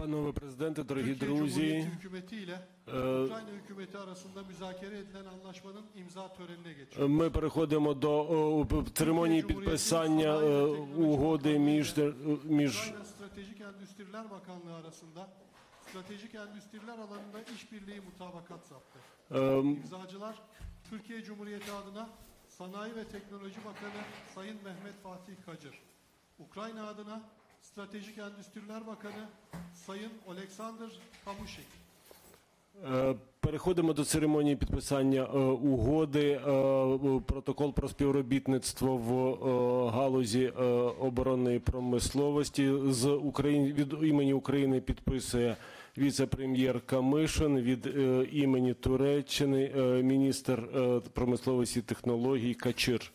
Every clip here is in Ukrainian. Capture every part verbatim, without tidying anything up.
Панове президенти, дорогі друзі, ми переходимо до церемонії підписання угоди між між Stratejik endüstriler alanında işbirliği mutabakat zaptı. İmzacılar Türkiye Cumhuriyeti adına Sanayi ve Teknoloji Bakanı Sayın Mehmet Fatih Kacır, Ukrayna adına Stratejik Endüstriler Bakanı Sayın Oleksandr Kamuşik. Переходимо до церемонії підписання угоди, протокол про співробітництво в галузі оборонної промисловості. З України, від імені України підписує віце-прем'єр Камишин, від імені Туреччини міністр промисловості і технологій Качир.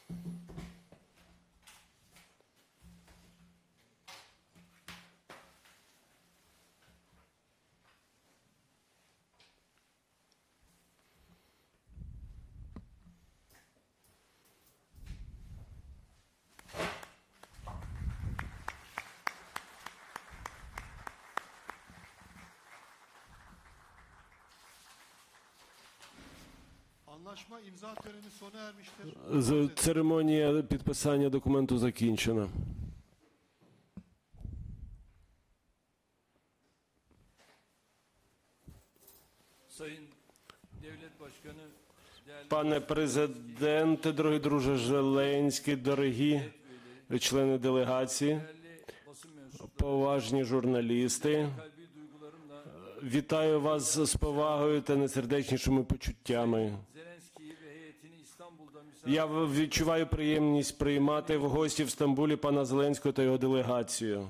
Anlaşma imza töreni sona ermiştir. Церемонія підписання документу закінчена. Пане президенте, дорогий друже Зеленський, дорогі члени делегації, поважні журналісти, вітаю вас з повагою та найсердечнішими почуттями. Я відчуваю приємність приймати в гості в Стамбулі пана Зеленського та його делегацію.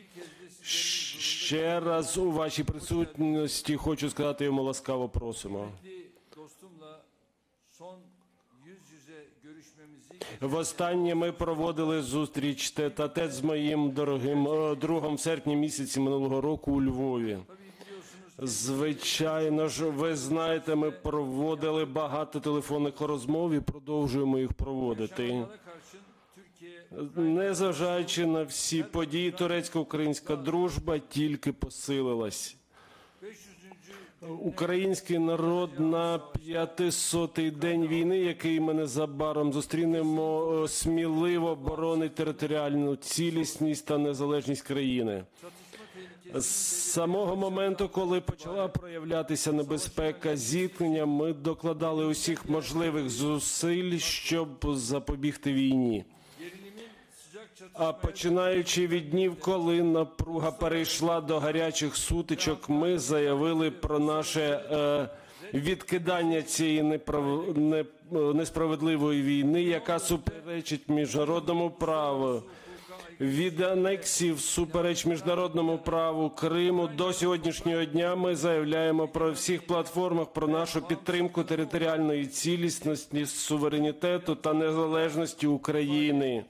Ще раз у вашій присутності хочу сказати йому ласкаво просимо. Востаннє ми проводили зустріч тет-а-тет з моїм дорогим другом в серпні місяці минулого року у Львові. Звичайно ж, ви знаєте, ми проводили багато телефонних розмов і продовжуємо їх проводити. Незважаючи на всі події, турецько-українська дружба тільки посилилась. Український народ на п'ятисотий день війни, який ми незабаром зустрінемо, сміливо боронить територіальну цілісність та незалежність країни. З самого моменту, коли почала проявлятися небезпека зіткнення, ми докладали усіх можливих зусиль, щоб запобігти війні. А починаючи від днів, коли напруга перейшла до гарячих сутичок, ми заявили про наше е, відкидання цієї неправ... не... несправедливої війни, яка суперечить міжнародному праву. Від анексії всупереч міжнародному праву Криму до сьогоднішнього дня ми заявляємо про всіх платформах про нашу підтримку територіальної цілісності, суверенітету та незалежності України.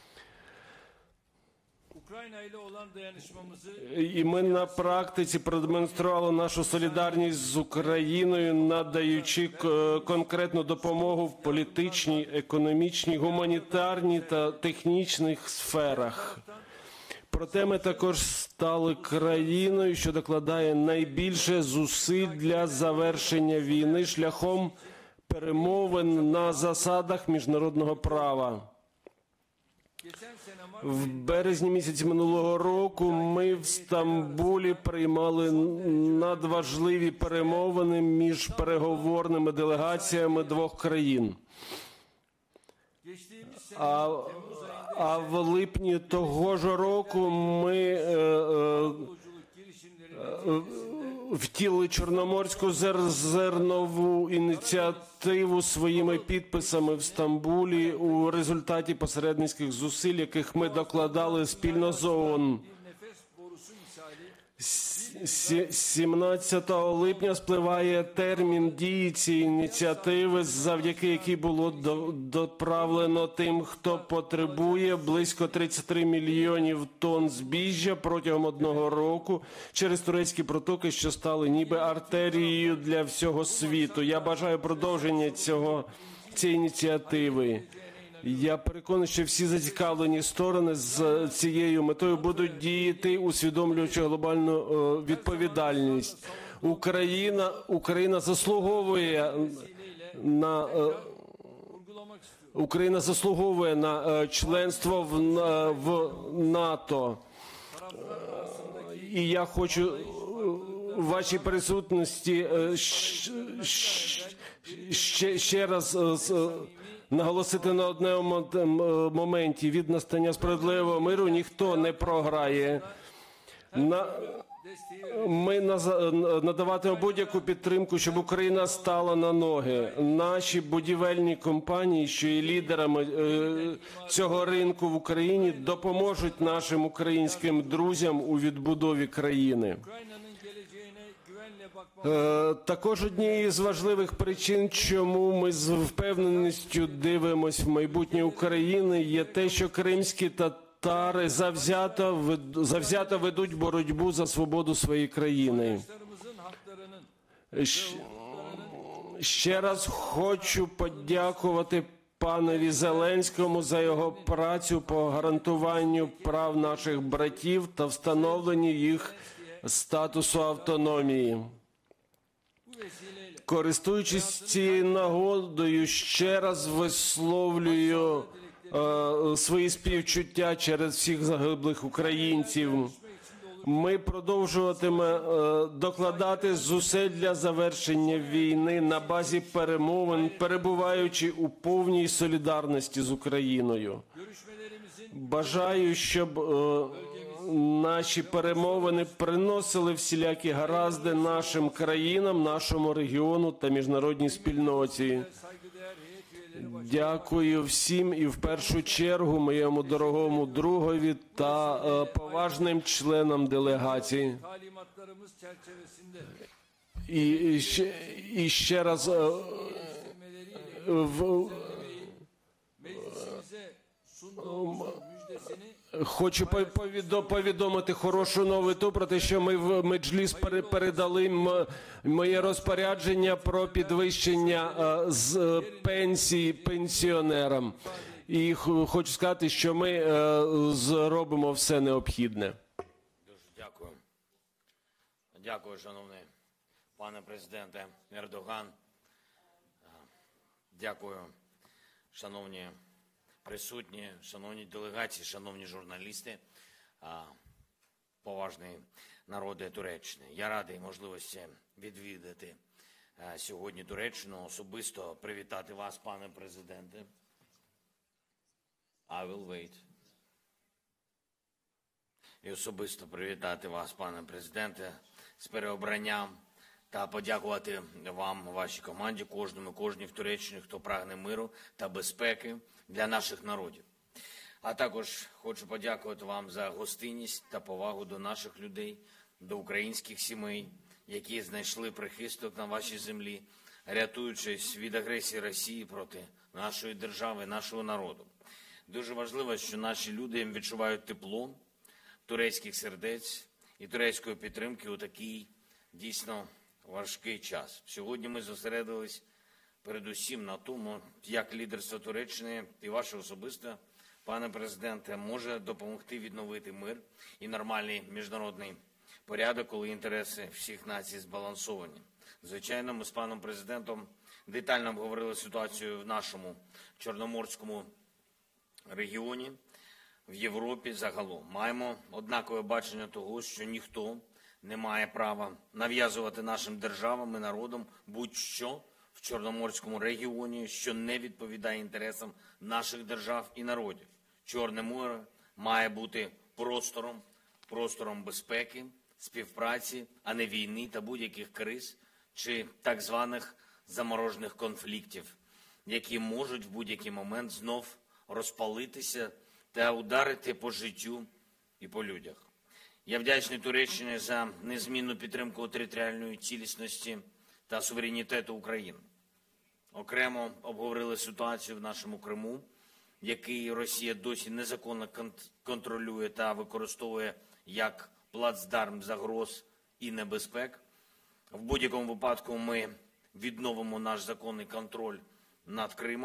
І ми на практиці продемонстрували нашу солідарність з Україною, надаючи конкретну допомогу в політичній, економічній, гуманітарній та технічних сферах. Проте ми також стали країною, що докладає найбільше зусиль для завершення війни шляхом перемовин на засадах міжнародного права. В березні місяці минулого року ми в Стамбулі приймали надважливі перемовини між переговорними делегаціями двох країн. А, а в липні того ж року ми е, е, е, втілили Чорноморську зернову ініціативу своїми підписами в Стамбулі у результаті посередницьких зусиль, яких ми докладали спільно з ООН. сімнадцятого липня спливає термін дії цієї ініціативи, завдяки якій було доправлено тим, хто потребує, близько тридцять три мільйонів тонн збіжжя протягом одного року через турецькі протоки, що стали ніби артерією для всього світу. Я бажаю продовження цього, цієї ініціативи. Я переконаний, що всі зацікавлені сторони з цією метою будуть діяти, усвідомлюючи глобальну відповідальність. Україна, Україна заслуговує на Україна заслуговує на членство в, в НАТО. І я хочу в вашій присутності ще, ще раз наголосити на одному моменті. Від настання справедливого миру ніхто не програє. На... Ми надаватимемо будь-яку підтримку, щоб Україна стала на ноги. Наші будівельні компанії, що є лідерами цього ринку в Україні, допоможуть нашим українським друзям у відбудові країни. Також однією з важливих причин, чому ми з впевненістю дивимося в майбутнє України, є те, що кримські татари завзято, завзято ведуть боротьбу за свободу своєї країни. Ще раз хочу подякувати панові Зеленському за його працю по гарантуванню прав наших братів та встановленню їх статусу автономії. Користуючись цією нагодою, ще раз висловлюю е, свої співчуття через всіх загиблих українців. Ми продовжуватимемо е, докладати зусиль для завершення війни на базі перемовин, перебуваючи у повній солідарності з Україною. Бажаю, щоб е, наші перемовини приносили всілякі гаразди нашим країнам, нашому регіону та міжнародній спільноті. Дякую всім і в першу чергу моєму дорогому другові та е, поважним членам делегації. І, і, ще, і ще раз е, в, хочу повідомити хорошу новину про те, що ми в Меджліс передали моє розпорядження про підвищення з пенсії пенсіонерам. І хочу сказати, що ми зробимо все необхідне. Дуже дякую. Дякую, шановний пане президенте Ердоган. Дякую, шановні присутні, шановні делегації, шановні журналісти, поважні народи Туреччини. Я радий можливості відвідати сьогодні Туреччину, особисто привітати вас, пане президенте. I will wait. І особисто привітати вас, пане президенте, з переобранням та подякувати вам, вашій команді, кожному, кожній в Туреччині, хто прагне миру та безпеки для наших народів. А також хочу подякувати вам за гостинність та повагу до наших людей, до українських сімей, які знайшли прихисток на вашій землі, рятуючись від агресії Росії проти нашої держави, нашого народу. Дуже важливо, що наші люди відчувають тепло турецьких сердець і турецької підтримки у такий дійсно важкий час. Сьогодні ми зосередились передусім на тому, як лідерство Туреччини і ваше особисте, пане президенте, може допомогти відновити мир і нормальний міжнародний порядок, коли інтереси всіх націй збалансовані. Звичайно, ми з паном президентом детально обговорили ситуацію в нашому Чорноморському регіоні, в Європі загалом. Маємо однакове бачення того, що ніхто не має права нав'язувати нашим державам і народам будь-що в Чорноморському регіоні, що не відповідає інтересам наших держав і народів. Чорне море має бути простором, простором безпеки, співпраці, а не війни та будь-яких криз чи так званих заморожених конфліктів, які можуть в будь-який момент знов розпалитися та ударити по життю і по людях. Я вдячний Туреччині за незмінну підтримку територіальної цілісності та суверенітету України. Окремо обговорили ситуацію в нашому Криму, який Росія досі незаконно контролює та використовує як плацдарм загроз і небезпек. В будь-якому випадку ми відновимо наш законний контроль над Кримом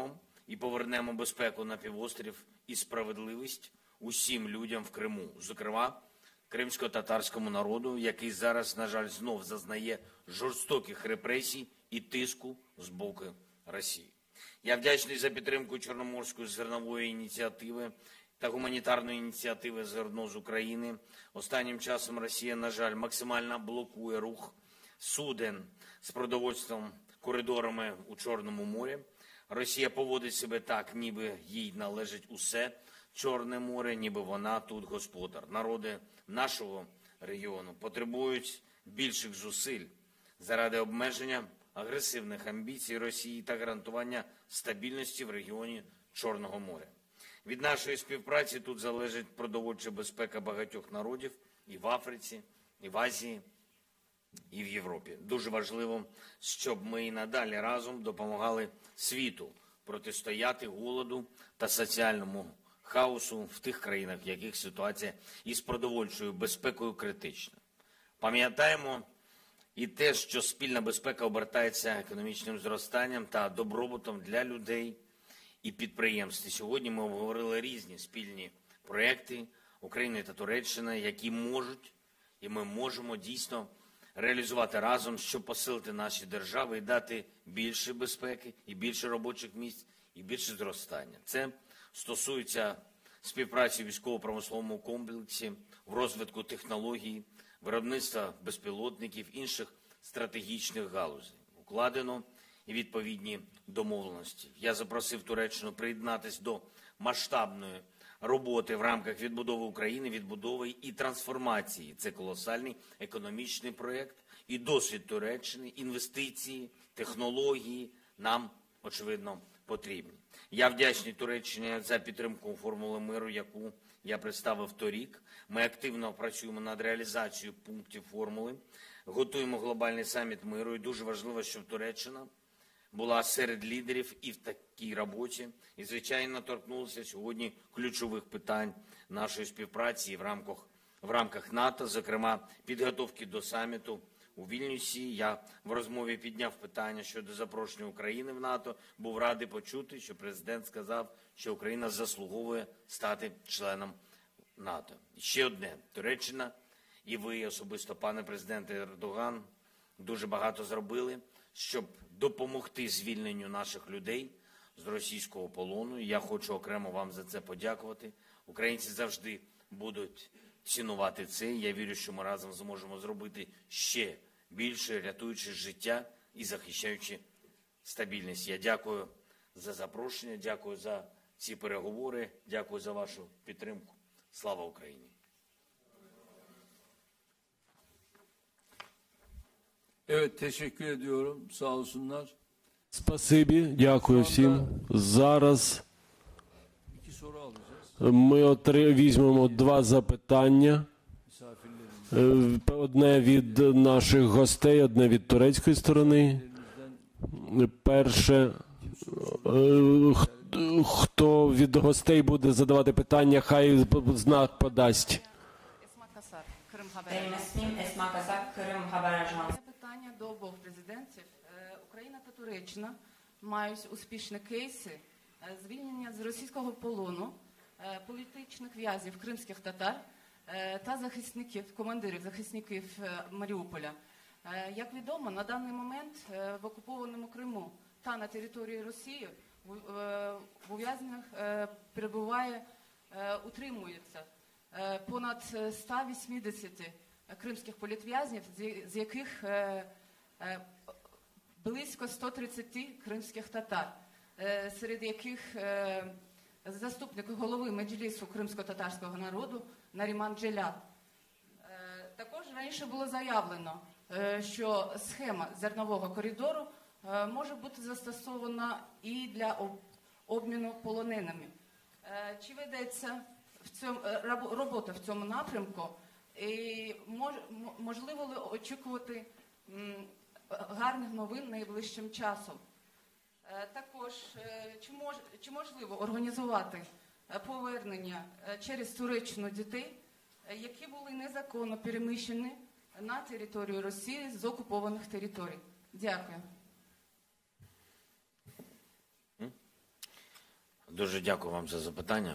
і повернемо безпеку на півострів і справедливість усім людям в Криму, зокрема, кримсько-татарському народу, який зараз, на жаль, знов зазнає жорстоких репресій і тиску з боку Росії. Я вдячний за підтримку Чорноморської зернової ініціативи та гуманітарної ініціативи «Зерно з України». Останнім часом Росія, на жаль, максимально блокує рух суден з продовольством коридорами у Чорному морі. Росія поводить себе так, ніби їй належить усе Чорне море, ніби вона тут господар. Народи нашого регіону потребують більших зусиль заради обмеження агресивних амбіцій Росії та гарантування стабільності в регіоні Чорного моря. Від нашої співпраці тут залежить продовольча безпека багатьох народів і в Африці, і в Азії, і в Європі. Дуже важливо, щоб ми і надалі разом допомагали світу протистояти голоду та соціальному хаосу в тих країнах, в яких ситуація із продовольчою безпекою критична. Пам'ятаємо і те, що спільна безпека обертається економічним зростанням та добробутом для людей і підприємств. І сьогодні ми обговорили різні спільні проекти України та Туреччини, які можуть і ми можемо дійсно реалізувати разом, щоб посилити наші держави і дати більше безпеки, і більше робочих місць, і більше зростання. Це стосується співпраці в військово-промисловому комплексі, в розвитку технологій, виробництва безпілотників, інших стратегічних галузей. Укладено і відповідні домовленості. Я запросив Туреччину приєднатися до масштабної роботи в рамках відбудови України, відбудови і трансформації. Це колосальний економічний проєкт і досвід Туреччини, інвестиції, технології нам, очевидно, потрібні. Я вдячний Туреччині за підтримку формули миру, яку я представив торік. Ми активно працюємо над реалізацією пунктів формули, готуємо глобальний саміт миру, і дуже важливо, щоб Туреччина була серед лідерів і в такій роботі, і, звичайно, торкнулася сьогодні ключових питань нашої співпраці в рамках, в рамках НАТО, зокрема, підготовки до саміту у Вільнюсі. Я в розмові підняв питання щодо запрошення України в НАТО, був радий почути, що президент сказав, що Україна заслуговує стати членом НАТО. І ще одне. Туреччина і ви особисто, пане президенте Ердоган, дуже багато зробили, щоб допомогти звільненню наших людей з російського полону. Я хочу окремо вам за це подякувати. Українці завжди будуть цінувати це. Я вірю, що ми разом зможемо зробити ще більше, рятуючи життя і захищаючи стабільність. Я дякую за запрошення, дякую за ці переговори, дякую за вашу підтримку. Слава Україні! Evet, teşekkür ediyorum. Sağ olsunlar. Спасибі, дякую всім. Зараз İki soru alacağız. ми отри... візьмемо два запитання. Misafirlerimizden. Е, Одне від наших гостей, одне від турецької сторони. Перше, е, х- хто від гостей буде задавати питання, хай знак подасть. Esma Kasar, Kırım Haber Benim Ajansı. ismim Esma Kasak, Kırım Haber Ajansı. Це питання до обох президентів. Е, Україна та Туреччина мають успішні кейси е, звільнення з російського полону е, політичних в'язів кримських татар е, та захисників, командирів захисників е, Маріуполя. Е, Як відомо, на даний момент е, в окупованому Криму та на території Росії в- е, в ув'язненнях е, перебуває, е, утримується е, понад сто вісімдесят кримських політв'язнів, з- з яких е, е, близько сто тридцять кримських татар, е, серед яких е, заступник голови Меджлісу кримсько-татарського народу Наріман Джеляд. Е, Також раніше було заявлено, е, що схема зернового коридору е, може бути застосована і для об- обміну полоненими. Е, Чи ведеться в цьому е, рабо- робота в цьому напрямку? І мож, м- можливо ли очікувати м, гарних новин найближчим часом? Е, Також е, чи, мож, чи можливо організувати е, повернення е, через Туреччину дітей, е, які були незаконно переміщені на територію Росії з окупованих територій? Дякую. Дуже дякую вам за запитання.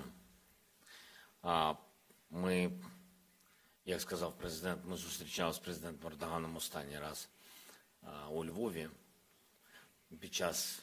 Ми, як сказав президент, ми зустрічалися з президентом Ердоганом останній раз у Львові під час,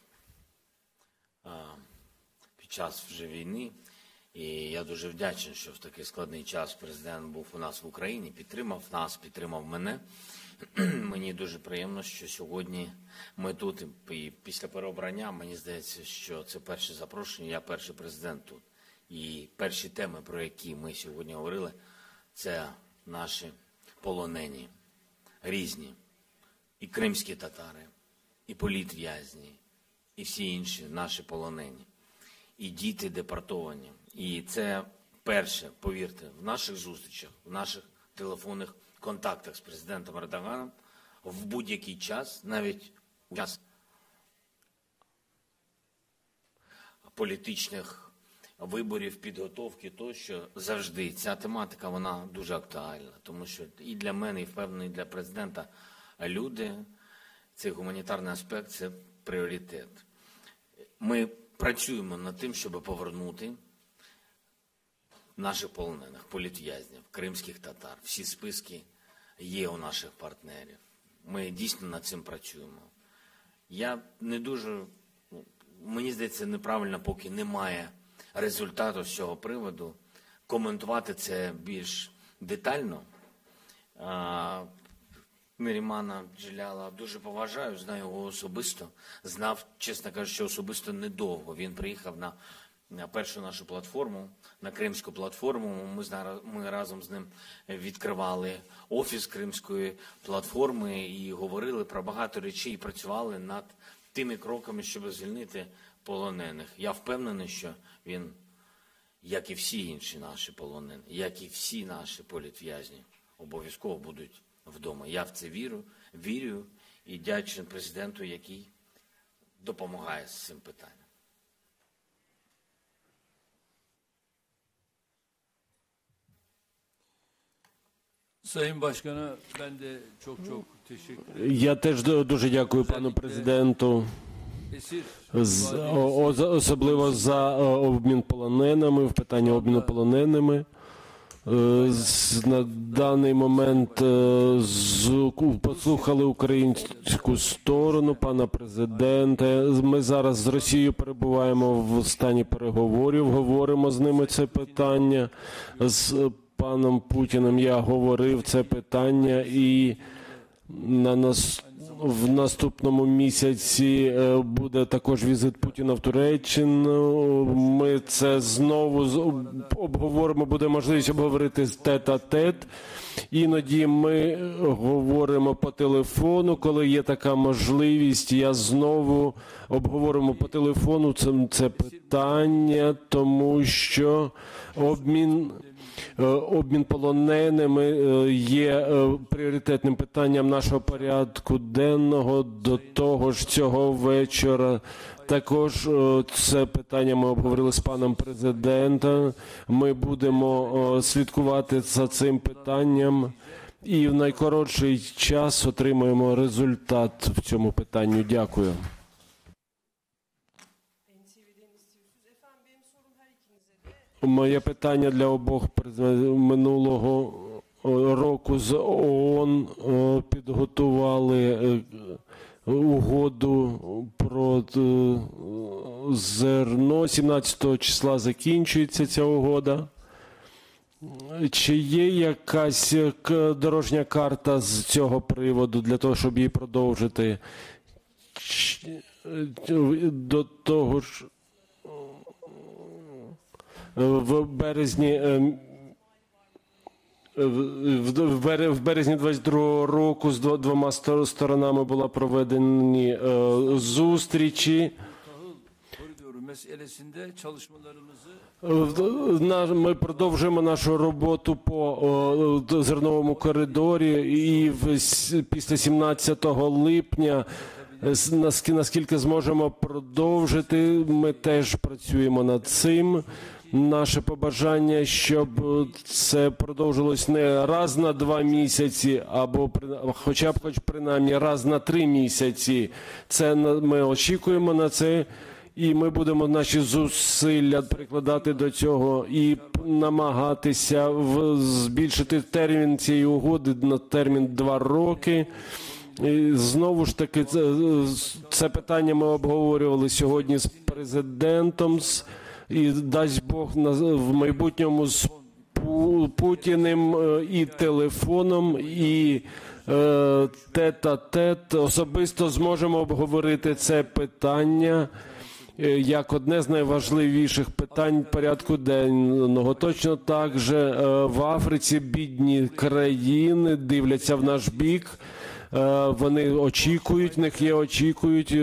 під час вже війни. І я дуже вдячний, що в такий складний час президент був у нас в Україні, підтримав нас, підтримав мене. Мені дуже приємно, що сьогодні ми тут, і після переобрання, мені здається, що це перше запрошення, я перший президент тут. І перші теми, про які ми сьогодні говорили, це наші полонені, різні, і кримські татари, і політв'язні, і всі інші наші полонені, і діти депортовані. І це перше, повірте, в наших зустрічах, в наших телефонних контактах з президентом Ердоганом в будь-який час, навіть у час політичних виборів, підготовки, тощо, завжди ця тематика, вона дуже актуальна, тому що і для мене, і впевнений для президента, люди, цей гуманітарний аспект – це пріоритет. Ми працюємо над тим, щоб повернути наших полонених, політв'язнів, кримських татар. Всі списки є у наших партнерів. Ми дійсно над цим працюємо. Я не дуже, мені здається, неправильно, поки немає результату з цього приводу, коментувати це більш детально. Мірімана Джеляла дуже поважаю, знаю його особисто. Знав, чесно кажучи, особисто недовго. Він приїхав на, на першу нашу платформу, на кримську платформу. Ми, ми разом з ним відкривали офіс кримської платформи і говорили про багато речей, і працювали над тими кроками, щоб звільнити полонених. Я впевнений, що він, як і всі інші наші полонені, як і всі наші політв'язні, обов'язково будуть вдома. Я в це вірю, вірю і дякую президенту, який допомагає з цим питанням. Sayın Başkan'a ben de çok çok teşekkür ederim. Я теж дуже дякую пану президенту, з, о, особливо за обмін полоненими, в питанні обміну полоненими. На даний момент послухали українську сторону, пана президента. Ми зараз з Росією перебуваємо в стані переговорів, говоримо з ними це питання. З паном Путіним я говорив це питання, і на нас в наступному місяці буде також візит Путіна в Туреччину. Ми це знову обговоримо, буде можливість обговорити тет-а-тет. Іноді ми говоримо по телефону, коли є така можливість. Я знову обговоримо по телефону це, це питання, тому що обмін Обмін полоненими є пріоритетним питанням нашого порядку денного. До того ж, цього вечора також це питання ми обговорили з паном президентом. Ми будемо слідкувати за цим питанням і в найкоротший час отримаємо результат в цьому питанні. Дякую. Моє питання для обох. Минулого року з ООН підготували угоду про зерно. сімнадцятого числа закінчується ця угода. Чи є якась дорожня карта з цього приводу для того, щоб її продовжити? До того ж, в березні в березні двадцять другого року з двома сторонами була проведені зустрічі. Ми продовжуємо нашу роботу по зерновому коридорі і після сімнадцятого липня, наскільки зможемо продовжити, ми теж працюємо над цим. Наше побажання, щоб це продовжилось не раз на два місяці, або хоча б хоч принаймні раз на три місяці. Це ми очікуємо на це. І ми будемо наші зусилля прикладати до цього і намагатися в, збільшити термін цієї угоди на термін два роки. І знову ж таки, це, це питання ми обговорювали сьогодні з президентом, і дасть Бог на, в майбутньому з Путіним і телефоном, і е, тет-а-тет. Особисто зможемо обговорити це питання як одне з найважливіших питань порядку денного. Точно так же в Африці бідні країни дивляться в наш бік. Вони очікують, в них є очікують.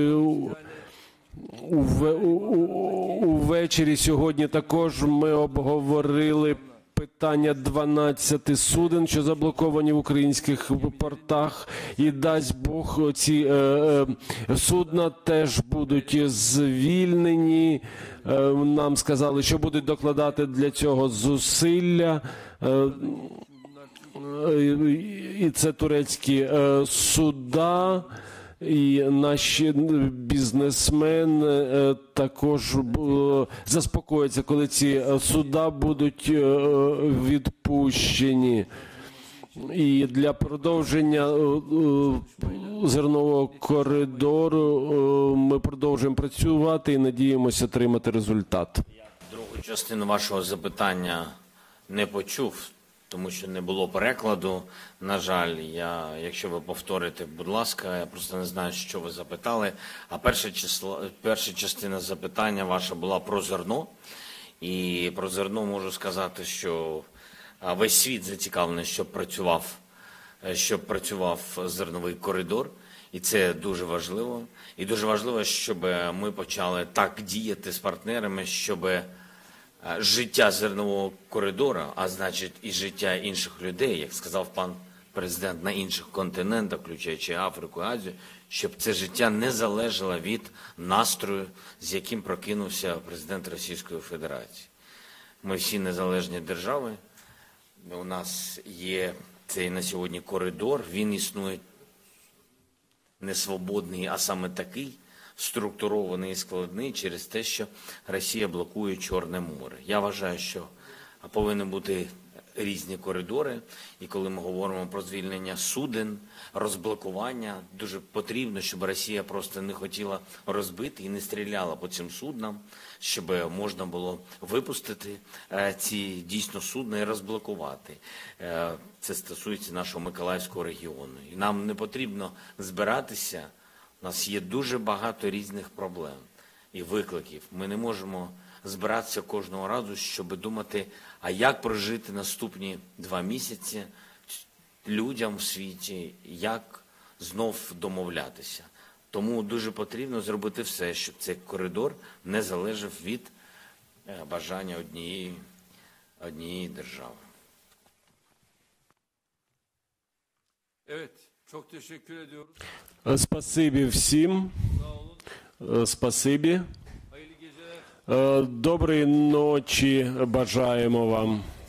Увечері сьогодні також ми обговорили питання дванадцяти суден, що заблоковані в українських портах, і дасть Бог, ці е, е, судна теж будуть звільнені. Е, нам сказали, що будуть докладати для цього зусилля. Е, е, і це турецькі е, суда. І наші бізнесмени також заспокояться, коли ці суда будуть відпущені. І для продовження зернового коридору ми продовжуємо працювати і надіємося отримати результат. Другу частину вашого запитання не почув, тому що не було перекладу. На жаль, я, якщо ви повторите, будь ласка, я просто не знаю, що ви запитали. А перша, число, перша частина запитання ваша була про зерно. І про зерно можу сказати, що весь світ зацікавлений, щоб працював, щоб працював зерновий коридор. І це дуже важливо. І дуже важливо, щоб ми почали так діяти з партнерами, щоб життя зернового коридору, а значить і життя інших людей, як сказав пан президент, на інших континентах, включаючи Африку, Азію, щоб це життя не залежало від настрою, з яким прокинувся президент Російської Федерації. Ми всі незалежні держави, у нас є цей на сьогодні коридор, він існує не свободний, а саме такий, структурований і складний через те, що Росія блокує Чорне море. Я вважаю, що повинні бути різні коридори, і коли ми говоримо про звільнення суден, розблокування, дуже потрібно, щоб Росія просто не хотіла розбити і не стріляла по цим суднам, щоб можна було випустити ці дійсно судна і розблокувати. Це стосується нашого Миколаївського регіону. І нам не потрібно збиратися. У нас є дуже багато різних проблем і викликів. Ми не можемо збиратися кожного разу, щоб думати, а як прожити наступні два місяці людям в світі, як знов домовлятися. Тому дуже потрібно зробити все, щоб цей коридор не залежав від бажання однієї, однієї держави. Evet, çok teşekkür ediyoruz. Спасибі всім. Спасибі. Hayırlı geceler. Доброї ночі бажаємо вам.